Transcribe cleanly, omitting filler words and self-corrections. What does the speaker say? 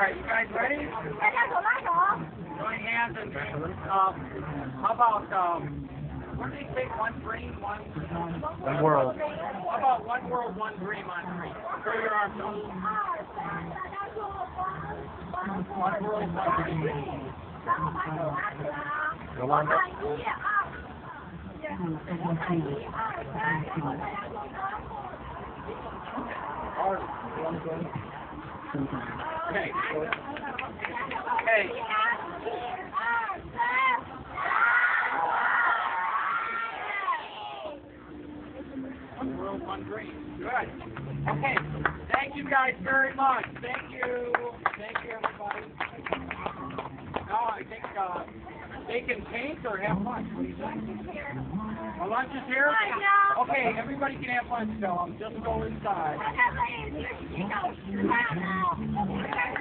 right, you guys ready? Join hands and how about what do they say? One dream, one world. How about one world, one dream on three? Throw your arms up. One world, one dream. Yolanda? Okay. Okay. One world, one dream. Good. Okay. Thank you guys very much. Thank you. Thank you, everybody. Now I think they can paint or have lunch. What do you think? Well, lunch is here? Okay, everybody can have lunch, so just go inside.